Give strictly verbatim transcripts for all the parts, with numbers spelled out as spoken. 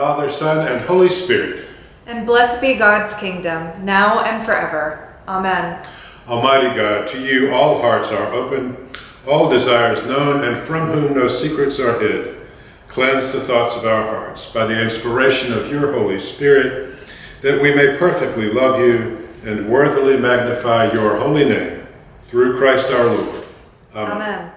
Father, Son, and Holy Spirit. And blessed be God's kingdom, now and forever. Amen. Almighty God, to you all hearts are open, all desires known, and from whom no secrets are hid. Cleanse the thoughts of our hearts by the inspiration of your Holy Spirit, that we may perfectly love you and worthily magnify your holy name. Through Christ our Lord. Amen. Amen.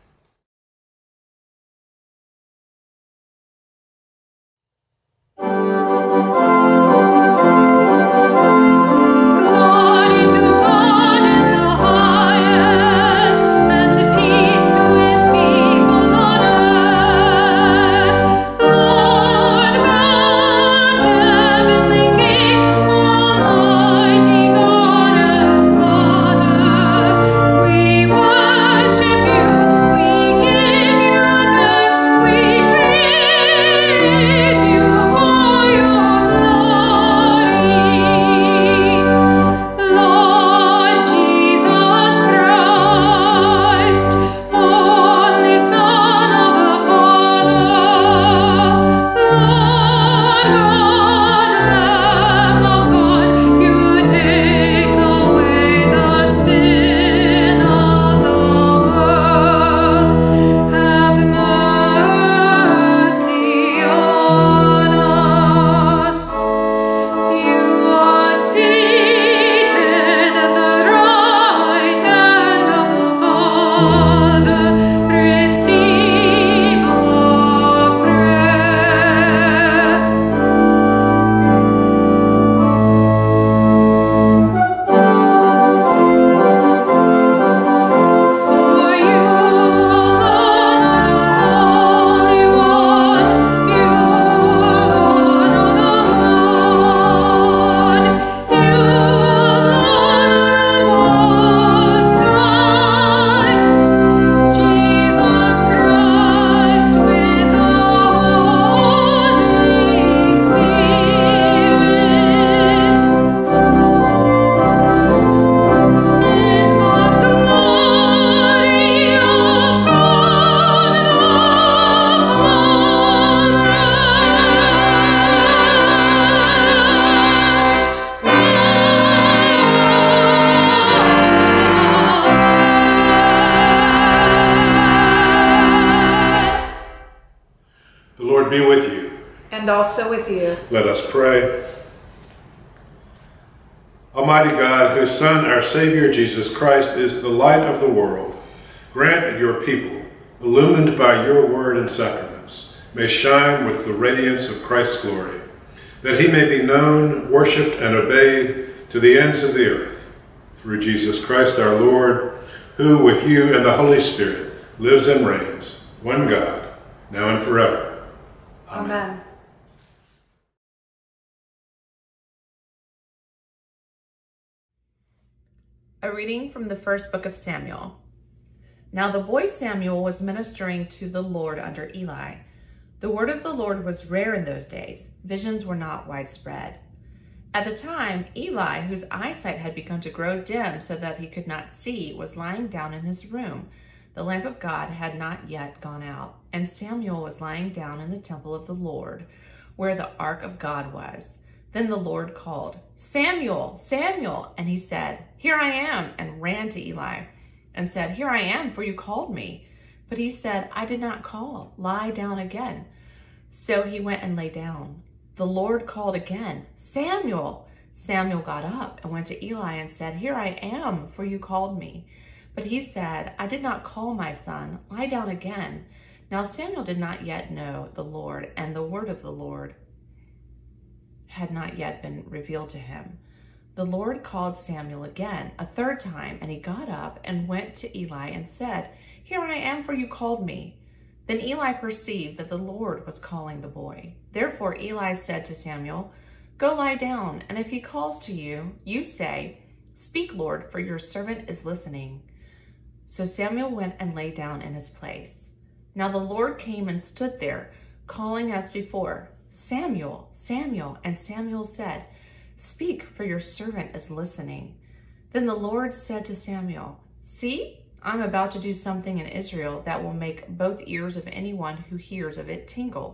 And also with you. Let us pray. Almighty God, whose Son, our Savior, Jesus Christ, is the light of the world, grant that your people, illumined by your word and sacraments, may shine with the radiance of Christ's glory, that he may be known, worshipped, and obeyed to the ends of the earth. Through Jesus Christ our Lord, who with you and the Holy Spirit lives and reigns, one God, now and forever. Amen. Amen. A reading from the first book of Samuel. Now the boy Samuel was ministering to the Lord under Eli. The word of the Lord was rare in those days. Visions were not widespread. At the time, Eli, whose eyesight had begun to grow dim so that he could not see, was lying down in his room. The lamp of God had not yet gone out, and Samuel was lying down in the temple of the Lord, where the ark of God was. Then the Lord called, "Samuel, Samuel!" And he said, "Here I am," and ran to Eli and said, "Here I am, for you called me." But he said, "I did not call. Lie down again." So he went and lay down. The Lord called again, "Samuel!" Samuel got up and went to Eli and said, "Here I am, for you called me." But he said, "I did not call, my son. Lie down again." Now Samuel did not yet know the Lord, and the word of the Lord had not yet been revealed to him. The Lord called Samuel again, a third time, and he got up and went to Eli and said, "Here I am, for you called me." Then Eli perceived that the Lord was calling the boy. Therefore Eli said to Samuel, "Go lie down, and if he calls to you, you say, 'Speak, Lord, for your servant is listening.'" So Samuel went and lay down in his place. Now the Lord came and stood there, calling as before, "Samuel, Samuel." And Samuel said, "Speak, for your servant is listening." Then the Lord said to Samuel, "See, I'm about to do something in Israel that will make both ears of anyone who hears of it tingle.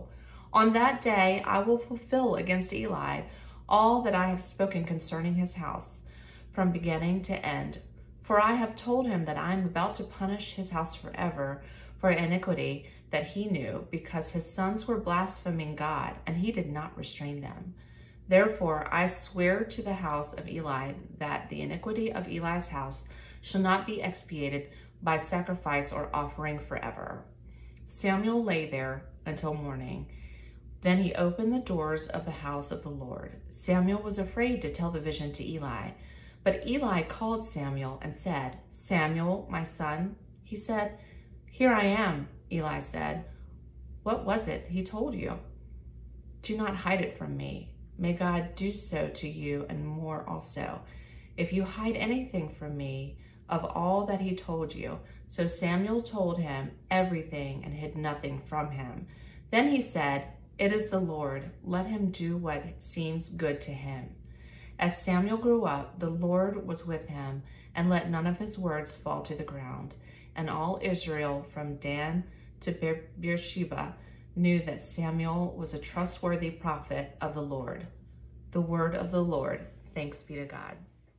On that day I will fulfill against Eli all that I have spoken concerning his house, from beginning to end. For I have told him that I am about to punish his house forever for iniquity that he knew, because his sons were blaspheming God, and he did not restrain them. Therefore I swear to the house of Eli that the iniquity of Eli's house shall not be expiated by sacrifice or offering forever. Samuel lay there until morning. Then he opened the doors of the house of the Lord. Samuel was afraid to tell the vision to Eli. But Eli called Samuel and said, "Samuel, my son." He said, "Here I am." Eli said, "What was it he told you? Do not hide it from me. May God do so to you and more also, if you hide anything from me of all that he told you." So Samuel told him everything and hid nothing from him. Then he said, "It is the Lord. Let him do what seems good to him." As Samuel grew up, the Lord was with him and let none of his words fall to the ground. And all Israel from Dan to Beer- Beersheba knew that Samuel was a trustworthy prophet of the Lord. The word of the Lord. Thanks be to God.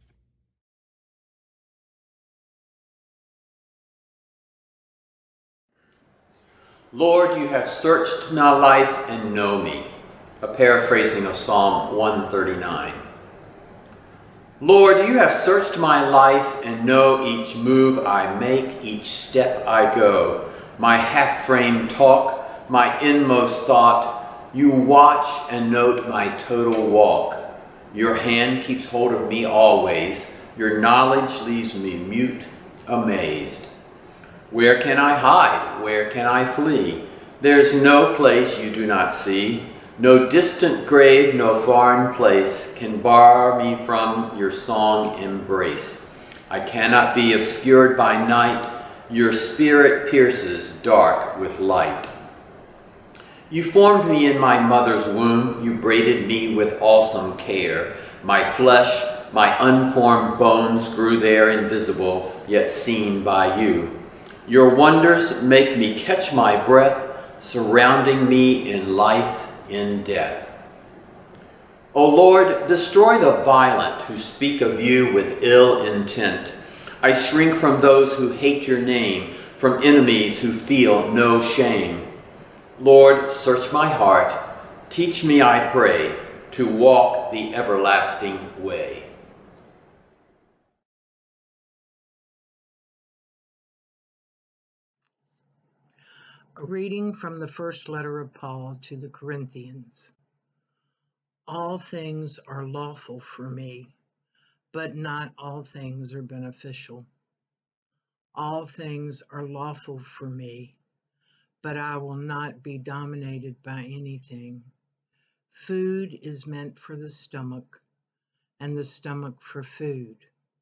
Lord, you have searched my life and know me. A paraphrasing of Psalm one thirty-nine. Lord, you have searched my life and know each move I make, each step I go, my half-framed talk, my inmost thought. You watch and note my total walk. Your hand keeps hold of me always. Your knowledge leaves me mute, amazed. Where can I hide? Where can I flee? There's no place you do not see. No distant grave, no foreign place can bar me from your song embrace. I cannot be obscured by night. Your spirit pierces dark with light. You formed me in my mother's womb. You braided me with awesome care. My flesh, my unformed bones grew there invisible, yet seen by you. Your wonders make me catch my breath, surrounding me in life, in death. O Lord, destroy the violent who speak of you with ill intent. I shrink from those who hate your name, from enemies who feel no shame. Lord, search my heart. Teach me, I pray, to walk the everlasting way. A reading from the first letter of Paul to the Corinthians. All things are lawful for me, but not all things are beneficial. All things are lawful for me, but I will not be dominated by anything. Food is meant for the stomach, and the stomach for food.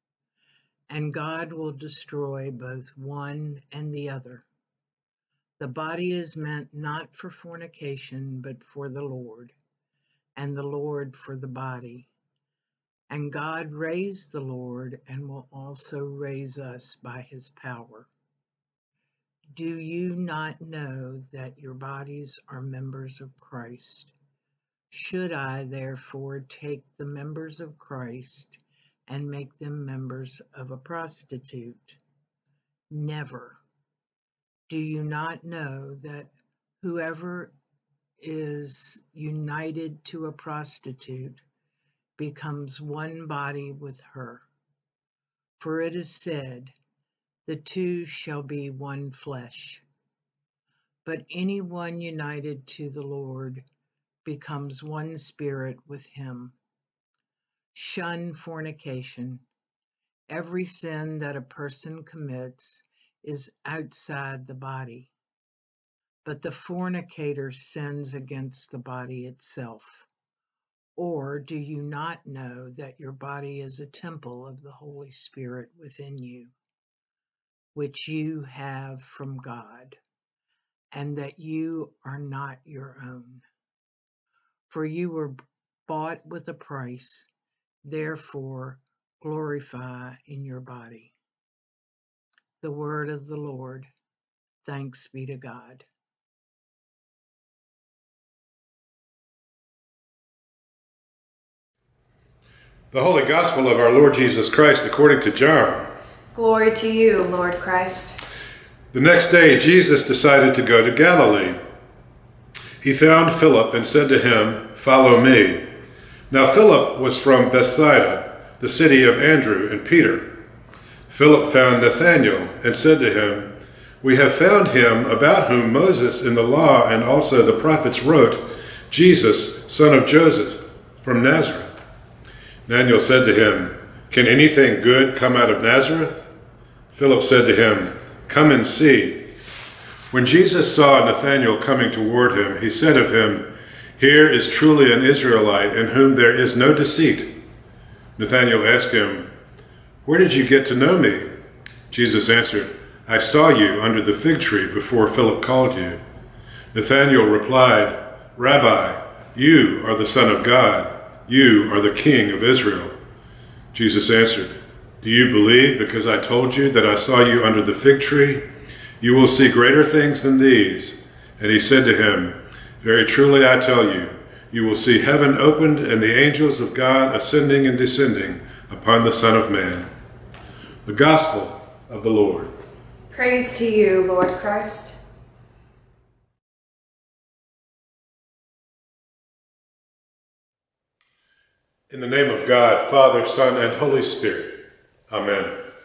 And God will destroy both one and the other. The body is meant not for fornication, but for the Lord, and the Lord for the body. And God raised the Lord and will also raise us by his power. Do you not know that your bodies are members of Christ? Should I therefore take the members of Christ and make them members of a prostitute? Never. Do you not know that whoever is united to a prostitute becomes one body with her? For it is said, the two shall be one flesh. But anyone united to the Lord becomes one spirit with him. Shun fornication. Every sin that a person commits is outside the body, but the fornicator sins against the body itself. Or do you not know that your body is a temple of the Holy Spirit within you, which you have from God, and that you are not your own? For you were bought with a price, therefore glorify in your body. The word of the Lord. Thanks be to God. The Holy Gospel of our Lord Jesus Christ according to John. Glory to you, Lord Christ. The next day Jesus decided to go to Galilee. He found Philip and said to him, "Follow me." Now Philip was from Bethsaida, the city of Andrew and Peter. Philip found Nathanael and said to him, "We have found him about whom Moses in the law and also the prophets wrote, Jesus, son of Joseph, from Nazareth." Nathanael said to him, "Can anything good come out of Nazareth?" Philip said to him, "Come and see." When Jesus saw Nathanael coming toward him, he said of him, "Here is truly an Israelite in whom there is no deceit." Nathanael asked him, "Where did you get to know me?" Jesus answered, "I saw you under the fig tree before Philip called you." Nathanael replied, "Rabbi, you are the Son of God. You are the King of Israel." Jesus answered, "Do you believe because I told you that I saw you under the fig tree? You will see greater things than these." And he said to him, "Very truly I tell you, you will see heaven opened and the angels of God ascending and descending upon the Son of Man." The Gospel of the Lord. Praise to you, Lord Christ. In the name of God, Father, Son, and Holy Spirit. Amen.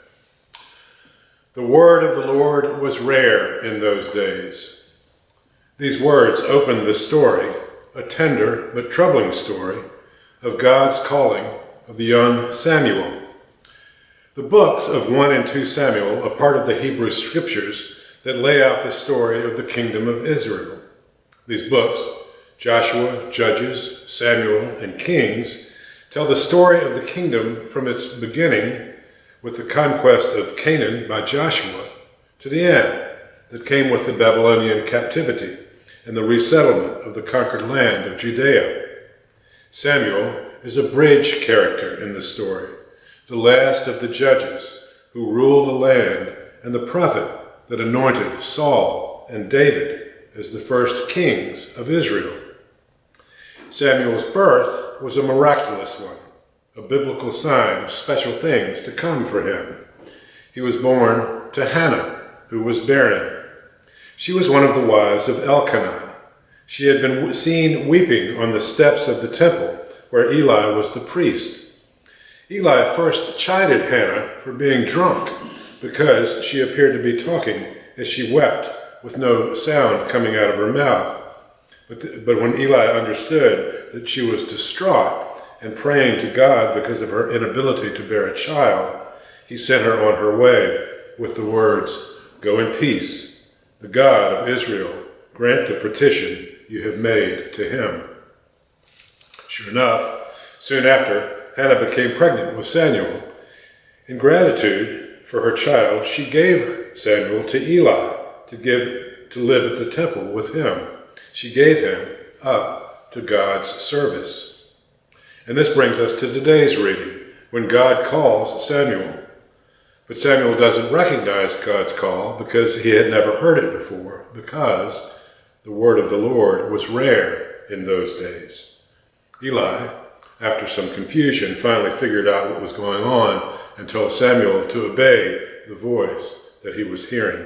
The word of the Lord was rare in those days. These words open the story, a tender but troubling story, of God's calling of the young Samuel. The books of First and Second Samuel are part of the Hebrew scriptures that lay out the story of the kingdom of Israel. These books, Joshua, Judges, Samuel, and Kings, tell the story of the kingdom from its beginning with the conquest of Canaan by Joshua to the end that came with the Babylonian captivity and the resettlement of the conquered land of Judea. Samuel is a bridge character in the story, the last of the judges who rule the land and the prophet that anointed Saul and David as the first kings of Israel. Samuel's birth was a miraculous one, a biblical sign of special things to come for him. He was born to Hannah, who was barren. She was one of the wives of Elkanah. She had been seen weeping on the steps of the temple where Eli was the priest. Eli first chided Hannah for being drunk because she appeared to be talking as she wept with no sound coming out of her mouth. But, the, but when Eli understood that she was distraught and praying to God because of her inability to bear a child, he sent her on her way with the words, "Go in peace. The God of Israel grant the petition you have made to him." Sure enough, soon after, Hannah became pregnant with Samuel. In gratitude for her child, she gave Samuel to Eli to give to live at the temple with him. She gave him up to God's service. And this brings us to today's reading, when God calls Samuel. But Samuel doesn't recognize God's call because he had never heard it before, because the word of the Lord was rare in those days. Eli, after some confusion, finally figured out what was going on and told Samuel to obey the voice that he was hearing.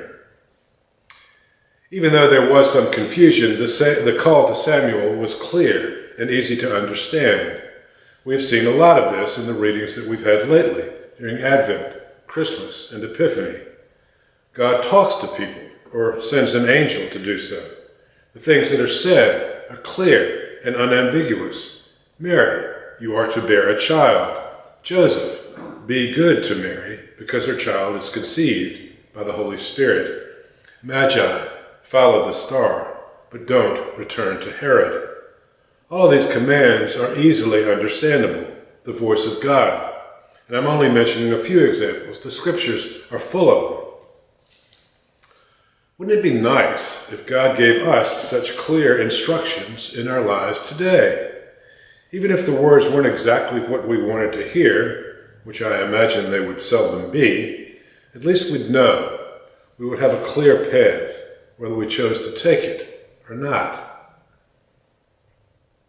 Even though there was some confusion, the, the call to Samuel was clear and easy to understand. We've seen a lot of this in the readings that we've had lately during Advent, Christmas, and Epiphany. God talks to people or sends an angel to do so. The things that are said are clear and unambiguous. Mary, you are to bear a child. Joseph, be good to Mary because her child is conceived by the Holy Spirit. Magi, follow the star, but don't return to Herod. All of these commands are easily understandable, the voice of God. And I'm only mentioning a few examples. The scriptures are full of them. Wouldn't it be nice if God gave us such clear instructions in our lives today? Even if the words weren't exactly what we wanted to hear, which I imagine they would seldom be, at least we'd know. We would have a clear path, whether we chose to take it or not.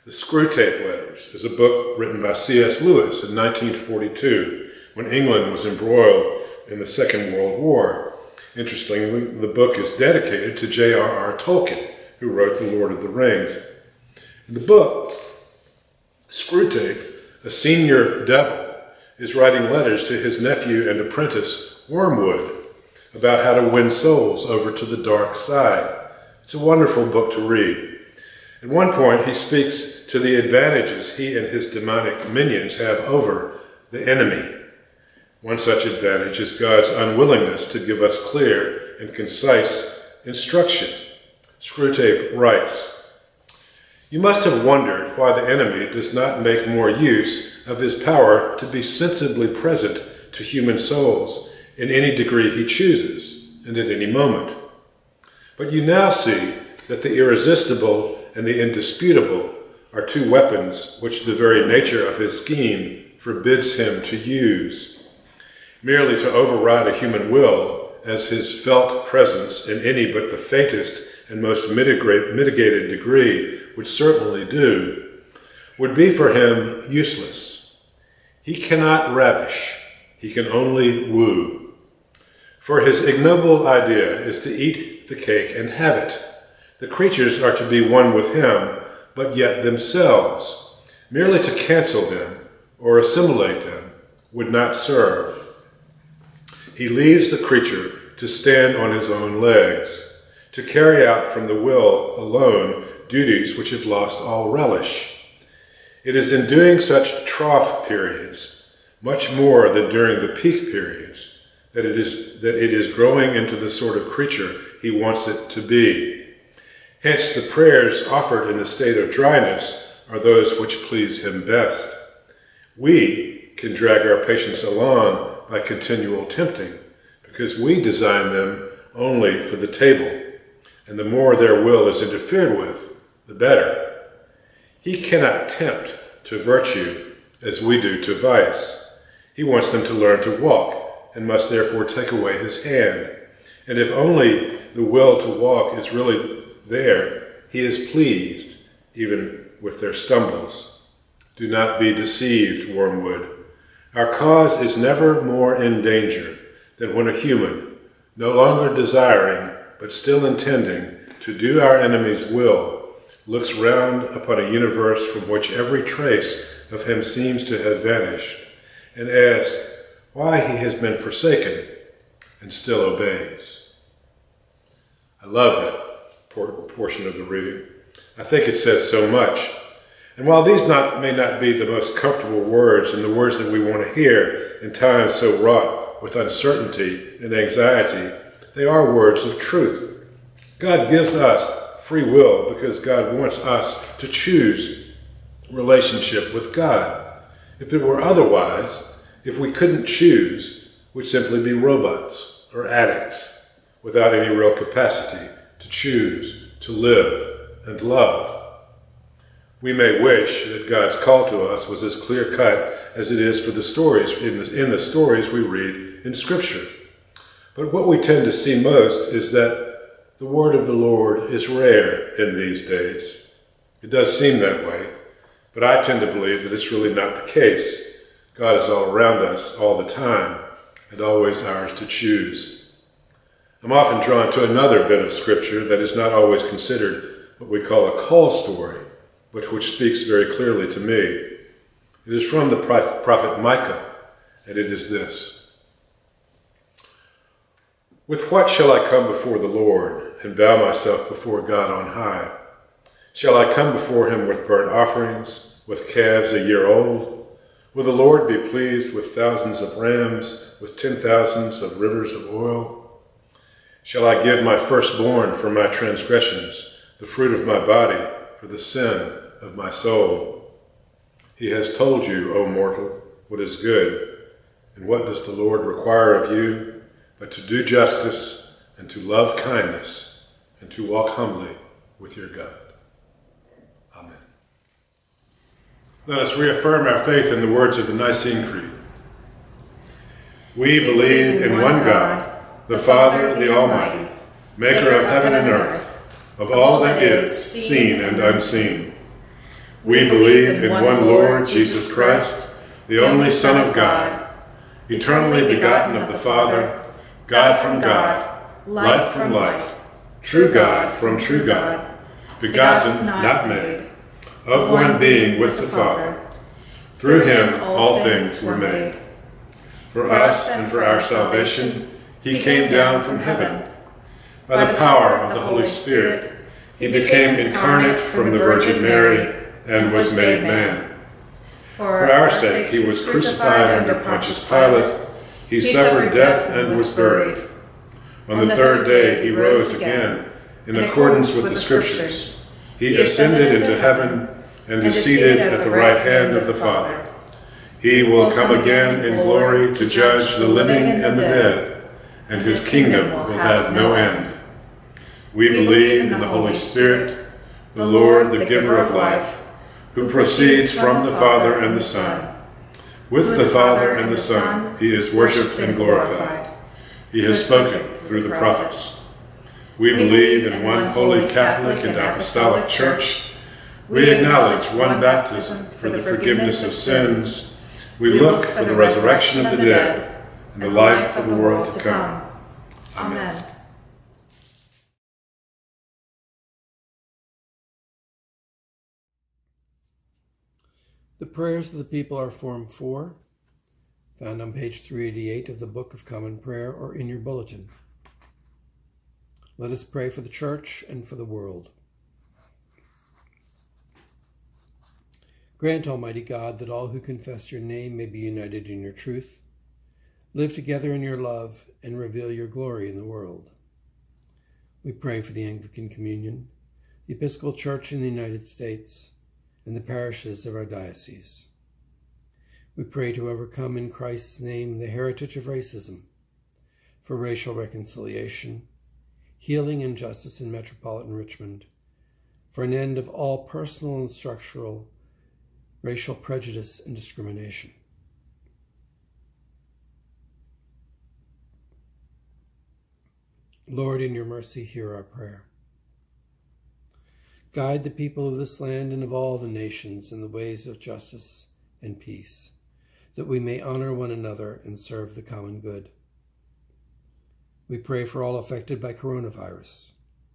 The Screwtape Letters is a book written by C S Lewis in nineteen forty-two, when England was embroiled in the Second World War. Interestingly, the book is dedicated to J R R Tolkien, who wrote The Lord of the Rings. In the book, Screwtape, a senior devil, is writing letters to his nephew and apprentice, Wormwood, about how to win souls over to the dark side. It's a wonderful book to read. At one point, he speaks to the advantages he and his demonic minions have over the enemy. One such advantage is God's unwillingness to give us clear and concise instruction. Screwtape writes, "You must have wondered why the enemy does not make more use of his power to be sensibly present to human souls in any degree he chooses and at any moment. But you now see that the irresistible and the indisputable are two weapons which the very nature of his scheme forbids him to use. Merely to override a human will, as his felt presence in any but the faintest and most mitigated degree would certainly do, would be for him useless. He cannot ravish, he can only woo. For his ignoble idea is to eat the cake and have it. The creatures are to be one with him, but yet themselves. Merely to cancel them or assimilate them would not serve. He leaves the creature to stand on his own legs, to carry out from the will alone duties which have lost all relish. It is in doing such trough periods, much more than during the peak periods, that it is, that it is growing into the sort of creature he wants it to be. Hence, the prayers offered in the state of dryness are those which please him best. We can drag our patients along by continual tempting, because we design them only for the table, and the more their will is interfered with, the better. He cannot tempt to virtue as we do to vice. He wants them to learn to walk, and must therefore take away his hand. And if only the will to walk is really there, he is pleased, even with their stumbles. Do not be deceived, Wormwood. Our cause is never more in danger than when a human, no longer desiring, but still intending to do our enemy's will, looks round upon a universe from which every trace of him seems to have vanished, and asks why he has been forsaken, and still obeys." I love that portion of the reading. I think it says so much. And while these not, may not be the most comfortable words and the words that we want to hear in times so wrought with uncertainty and anxiety, they are words of truth. God gives us free will because God wants us to choose relationship with God. If it were otherwise, if we couldn't choose, we'd simply be robots or addicts without any real capacity to choose, to live, and love. We may wish that God's call to us was as clear-cut as it is for the stories in the, in the stories we read in Scripture. But what we tend to see most is that the word of the Lord is rare in these days. It does seem that way, but I tend to believe that it's really not the case. God is all around us all the time, and always ours to choose. I'm often drawn to another bit of Scripture that is not always considered what we call a call story, but which speaks very clearly to me. It is from the prophet Micah, and it is this: "With what shall I come before the Lord and bow myself before God on high? Shall I come before him with burnt offerings, with calves a year old? Will the Lord be pleased with thousands of rams, with ten thousands of rivers of oil? Shall I give my firstborn for my transgressions, the fruit of my body for the sin of my soul? He has told you, O mortal, what is good, and what does the Lord require of you, but to do justice, and to love kindness, and to walk humbly with your God." Amen. Let us reaffirm our faith in the words of the Nicene Creed. We believe in one God, the Father, the Almighty, maker of heaven and earth, of all that is seen and unseen. We believe in one Lord, Jesus Christ, the only Son of God, eternally begotten of the Father, God from God, light from light, true God from true God, begotten, not made, of one being with the Father. Through him all things were made. For us and for our salvation, he came down from heaven. By the power of the Holy Spirit, he became incarnate from the Virgin Mary and was made man. For our sake he was crucified under Pontius Pilate. He suffered death and was buried. On the third day he rose again, in accordance with the Scriptures. He ascended into heaven and is seated at the right hand of the Father. He will come again in glory to judge the living and the dead, and his kingdom will have no end. We believe in the Holy Spirit, the Lord, the giver of life, who proceeds from the Father and the Son. With the Father and the Son he is worshipped and glorified. He has spoken through the prophets. We believe in one holy Catholic and Apostolic Church. We acknowledge one baptism for the forgiveness of sins. We look for the resurrection of the dead and the life of the world to come. Amen. The prayers of the people are Form four, found on page three eighty-eight of the Book of Common Prayer or in your bulletin. Let us pray for the Church and for the world. Grant, Almighty God, that all who confess your name may be united in your truth, live together in your love, and reveal your glory in the world. We pray for the Anglican Communion, the Episcopal Church in the United States, and the parishes of our diocese. We pray to overcome in Christ's name the heritage of racism, for racial reconciliation, healing and justice in metropolitan Richmond, for an end of all personal and structural racial prejudice and discrimination. Lord, in your mercy, hear our prayer. Guide the people of this land and of all the nations in the ways of justice and peace, that we may honor one another and serve the common good. We pray for all affected by coronavirus.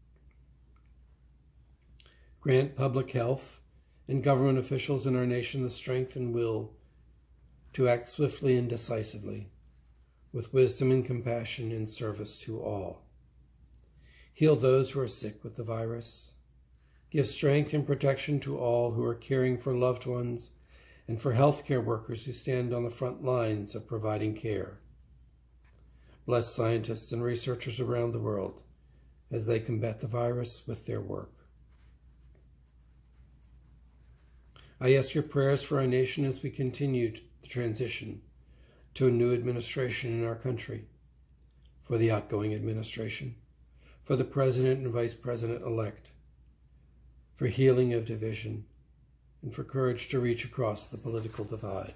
Grant public health and government officials in our nation the strength and will to act swiftly and decisively, with wisdom and compassion in service to all. Heal those who are sick with the virus. Give strength and protection to all who are caring for loved ones and for healthcare workers who stand on the front lines of providing care. Bless scientists and researchers around the world as they combat the virus with their work. I ask your prayers for our nation as we continue the transition to a new administration in our country, for the outgoing administration, for the President and Vice President-elect, for healing of division, and for courage to reach across the political divide.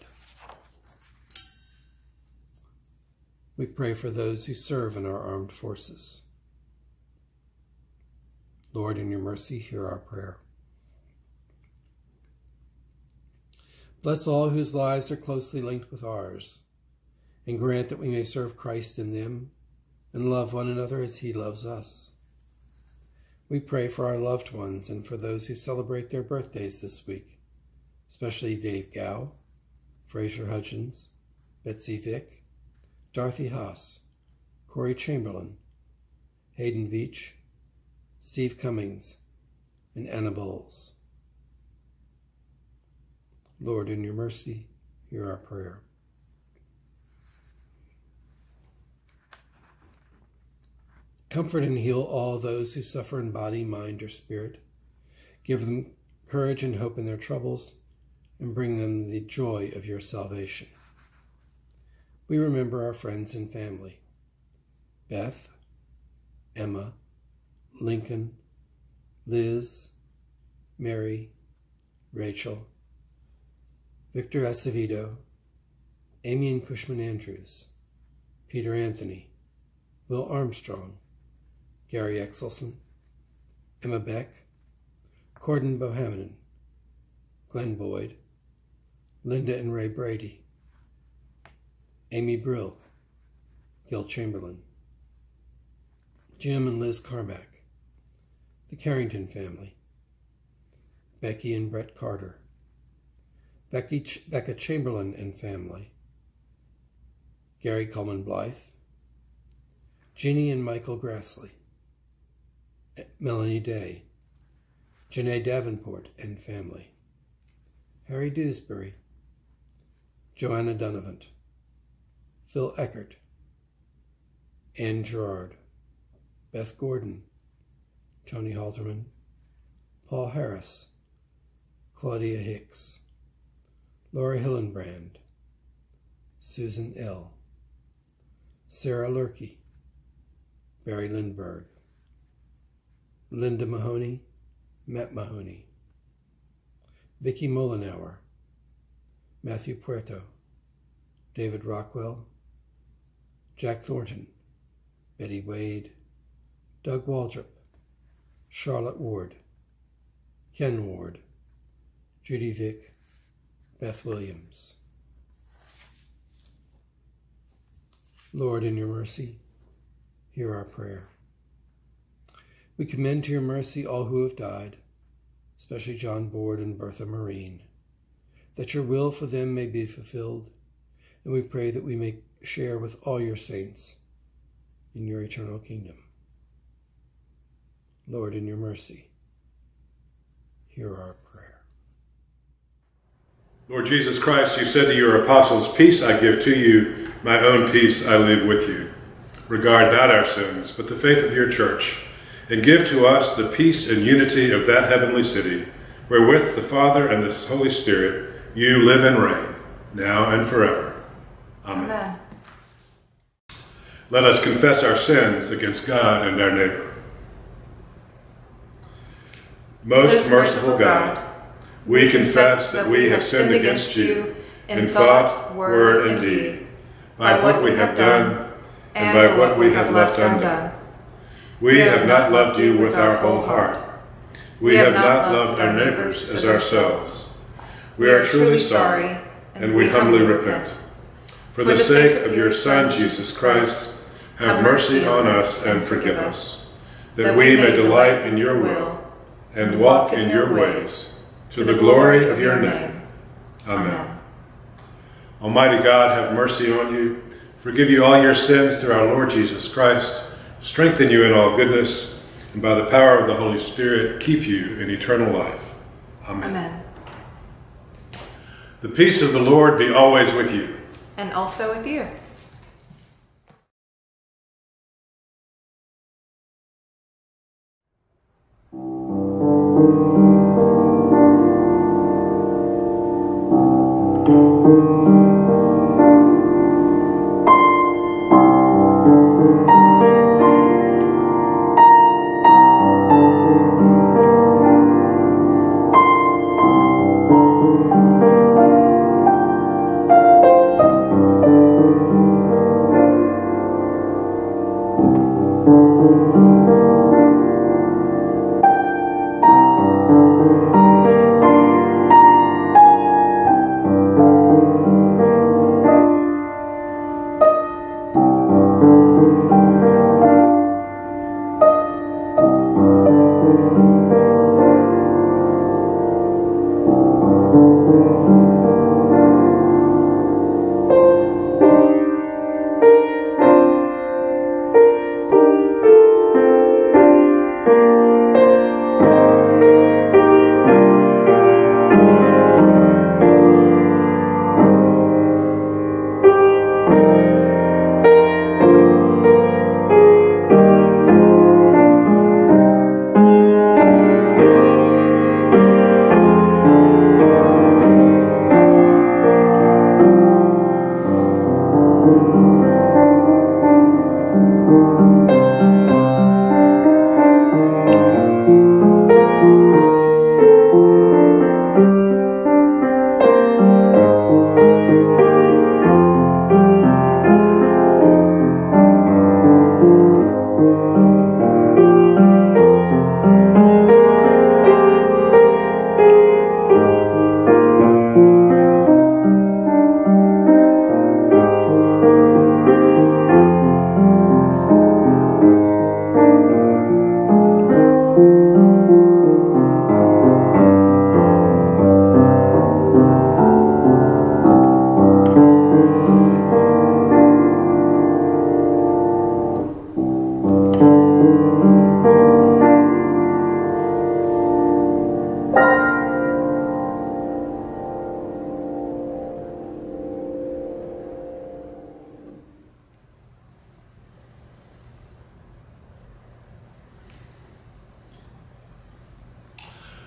We pray for those who serve in our armed forces. Lord, in your mercy, hear our prayer. Bless all whose lives are closely linked with ours, and grant that we may serve Christ in them and love one another as he loves us. We pray for our loved ones and for those who celebrate their birthdays this week, especially Dave Gow, Fraser Hudgens, Betsy Vick, Dorothy Haas, Corey Chamberlain, Hayden Veach, Steve Cummings, and Anna Bowles. Lord, in your mercy, hear our prayer. Comfort and heal all those who suffer in body, mind, or spirit. Give them courage and hope in their troubles, and bring them the joy of your salvation. We remember our friends and family. Beth, Emma, Lincoln, Liz, Mary, Rachel, Victor Acevedo, Amy and Cushman Andrews, Peter Anthony, Will Armstrong, Gary Exelson, Emma Beck, Corden Bohannon, Glenn Boyd, Linda and Ray Brady, Amy Brill, Gil Chamberlain, Jim and Liz Carmack, the Carrington family, Becky and Brett Carter, Becky Ch- Becca Chamberlain and family, Gary Coleman Blythe, Ginny and Michael Grassley, Melanie Day, Janae Davenport and family, Harry Dewsbury, Joanna Donovan, Phil Eckert, Ann Gerard, Beth Gordon, Tony Halterman, Paul Harris, Claudia Hicks, Laura Hillenbrand, Susan L., Sarah Lurkey, Barry Lindbergh, Linda Mahoney, Matt Mahoney, Vicky Molenauer, Matthew Puerto, David Rockwell, Jack Thornton, Betty Wade, Doug Waldrop, Charlotte Ward, Ken Ward, Judy Vick, Beth Williams. Lord, in your mercy, hear our prayer. We commend to your mercy all who have died, especially John Board and Bertha Marine, that your will for them may be fulfilled, and we pray that we may share with all your saints in your eternal kingdom. Lord, in your mercy, hear our prayer. Lord Jesus Christ, you said to your apostles, "Peace I give to you, my own peace I leave with you. Regard not our sins, but the faith of your church, and give to us the peace and unity of that heavenly city, where with the Father and the Holy Spirit you live and reign, now and forever. Amen. Amen. Let us confess our sins against God and our neighbor. Most merciful God, we confess that we have sinned against you in thought, word, and deed, by what we have done and by what we have left undone. We have not loved you with our whole heart. We have not loved our neighbors as ourselves. We are truly sorry, and we humbly repent. For the sake of your Son, Jesus Christ, have mercy on us and forgive us, that we may delight in your will and walk in your ways, to the glory of your name. Amen. Almighty God, have mercy on you, forgive you all your sins through our Lord Jesus Christ, strengthen you in all goodness, and by the power of the Holy Spirit, keep you in eternal life. Amen. Amen. The peace of the Lord be always with you. And also with you.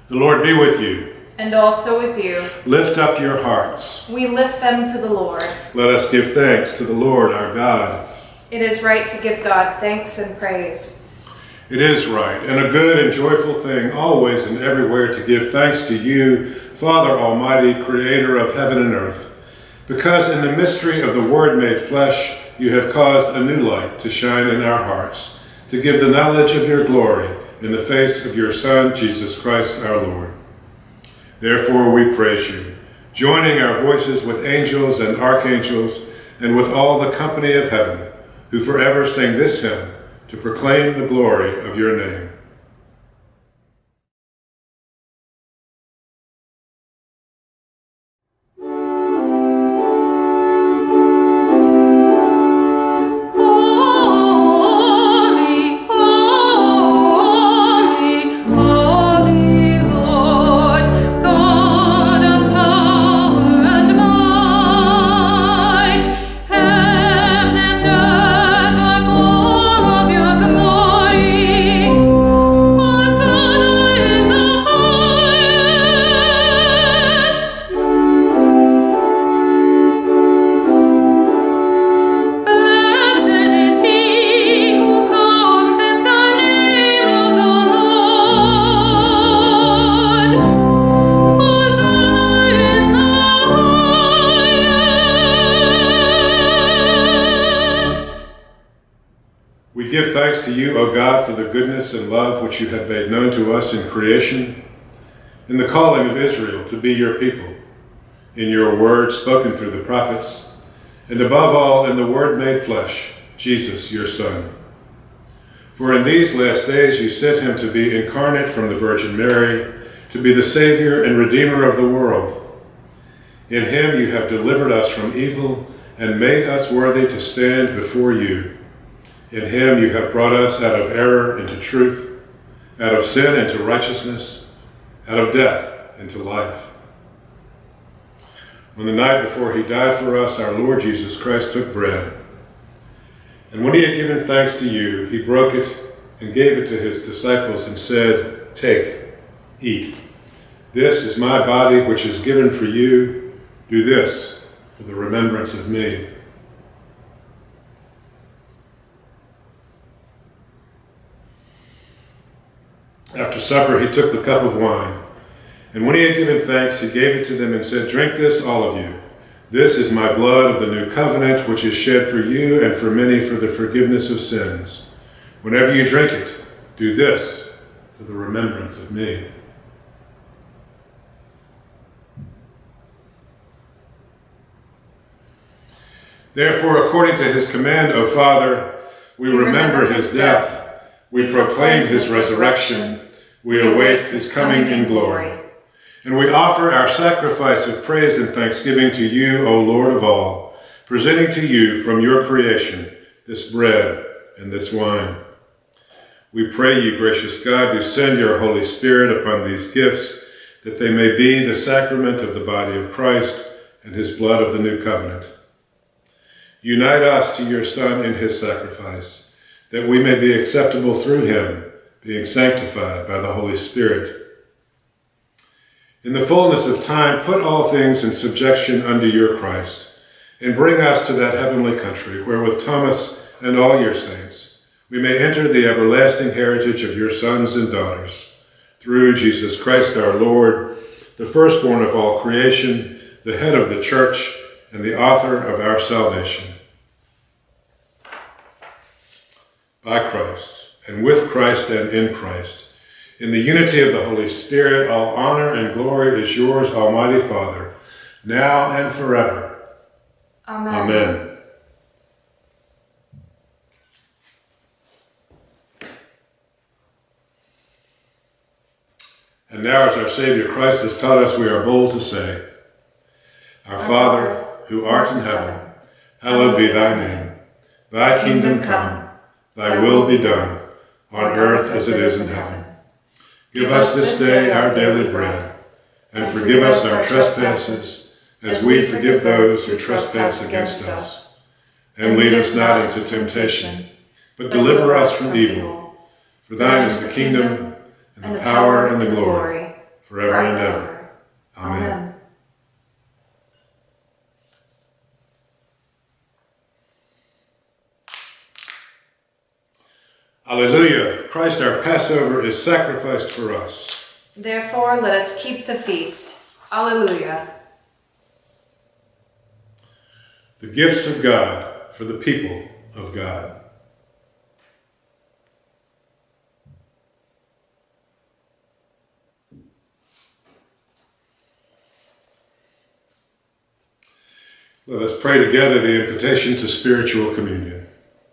The Lord be with you. And also with you. Lift up your hearts. We lift them to the Lord. Let us give thanks to the Lord our God. It is right to give God thanks and praise. It is right and a good and joyful thing always and everywhere to give thanks to you, Father Almighty, creator of heaven and earth, because in the mystery of the Word made flesh, you have caused a new light to shine in our hearts, to give the knowledge of your glory in the face of your Son, Jesus Christ our Lord. Therefore we praise you, joining our voices with angels and archangels and with all the company of heaven, who forever sing this hymn to proclaim the glory of your name. Give thanks to you, O God, for the goodness and love which you have made known to us in creation, in the calling of Israel to be your people, in your word spoken through the prophets, and above all in the Word made flesh, Jesus, your Son. For in these last days you sent him to be incarnate from the Virgin Mary, to be the Savior and Redeemer of the world. In him you have delivered us from evil and made us worthy to stand before you. In him you have brought us out of error into truth, out of sin into righteousness, out of death into life. On the night before he died for us, our Lord Jesus Christ took bread. And when he had given thanks to you, he broke it and gave it to his disciples and said, "Take, eat. This is my body which is given for you. Do this for the remembrance of me." After supper, he took the cup of wine, and when he had given thanks, he gave it to them and said, "Drink this, all of you. This is my blood of the new covenant, which is shed for you and for many for the forgiveness of sins. Whenever you drink it, do this for the remembrance of me." Therefore, according to his command, O Father, we remember his death. We proclaim his resurrection. We await his coming in glory. And we offer our sacrifice of praise and thanksgiving to you, O Lord of all, presenting to you from your creation this bread and this wine. We pray you, gracious God, to send your Holy Spirit upon these gifts, that they may be the sacrament of the body of Christ and his blood of the new covenant. Unite us to your Son in his sacrifice, that we may be acceptable through him, being sanctified by the Holy Spirit. In the fullness of time, put all things in subjection under your Christ, and bring us to that heavenly country, where with Thomas and all your saints, we may enter the everlasting heritage of your sons and daughters. Through Jesus Christ our Lord, the firstborn of all creation, the head of the church, and the author of our salvation. By Christ, and with Christ and in Christ, in the unity of the Holy Spirit, all honor and glory is yours, Almighty Father, now and forever. Amen. Amen. And now, as our Savior Christ has taught us, we are bold to say, Our Father, who art in heaven, hallowed be thy name. Thy kingdom come. Thy will be done, on earth as it is in heaven. Give us this day our daily bread, and forgive us our trespasses, as we forgive those who trespass against us. And lead us not into temptation, but deliver us from evil. For thine is the kingdom, and the power, and the glory, forever and ever. Amen. Amen. Alleluia! Christ our Passover is sacrificed for us. Therefore, let us keep the feast. Alleluia. The gifts of God for the people of God. Let us pray together the invitation to spiritual communion.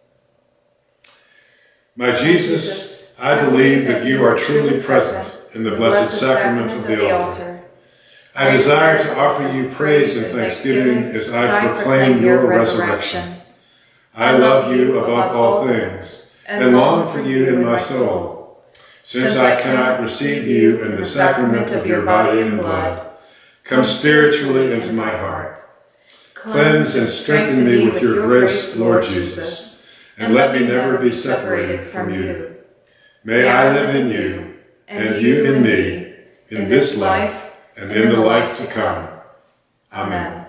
My Jesus, I believe that you are truly present in the blessed sacrament of the altar. I desire to offer you praise and thanksgiving as I proclaim your resurrection. I love you above all things and long for you in my soul. Since I cannot receive you in the sacrament of your body and blood, come spiritually into my heart. Cleanse and strengthen me with your grace, Lord Jesus, and let me never be separated from you. May I live in you, and you in me, in this life and in the life to come. Amen.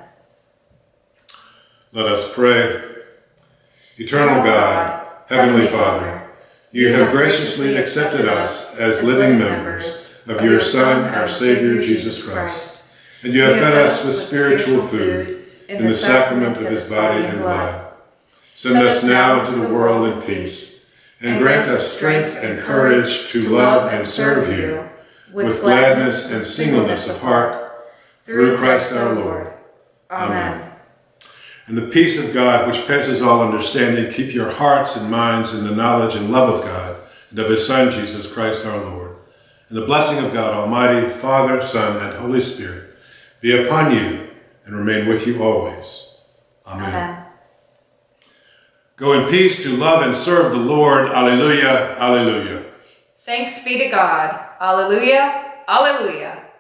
Let us pray. Eternal God, Heavenly Father, you have graciously accepted us as living members of your Son, our Savior, Jesus Christ, and you have fed us with spiritual food in the sacrament of his body and blood. Send us now into the world in peace, and grant us strength and courage to love and serve you with gladness and singleness of heart, through Christ our Lord. Amen. And the peace of God, which passes all understanding, keep your hearts and minds in the knowledge and love of God and of his Son, Jesus Christ our Lord. And the blessing of God Almighty, Father, Son, and Holy Spirit be upon you and remain with you always. Amen. Amen. Go in peace to love and serve the Lord. Alleluia, alleluia. Thanks be to God. Alleluia, alleluia.